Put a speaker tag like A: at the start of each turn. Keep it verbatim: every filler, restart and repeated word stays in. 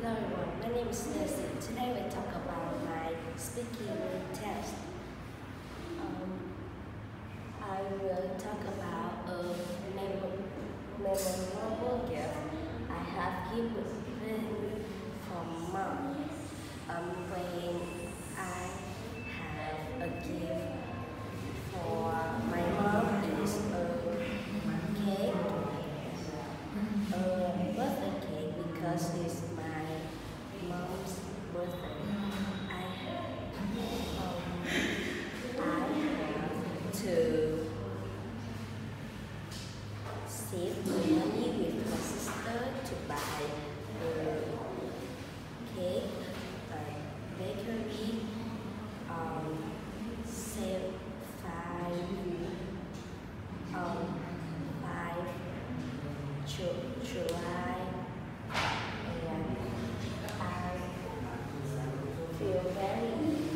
A: Hello everyone, my name is Nancy. Today we talk about my speaking test. Um, I will talk about a mem- memorable gift I have given from mom. Um, when I have a gift for my mom is a cake, a birthday cake because it's my mom's birthday. I um, I have to save money with my sister to buy the cake, like bakery, um, save five, um, five Ju- July, and I feel very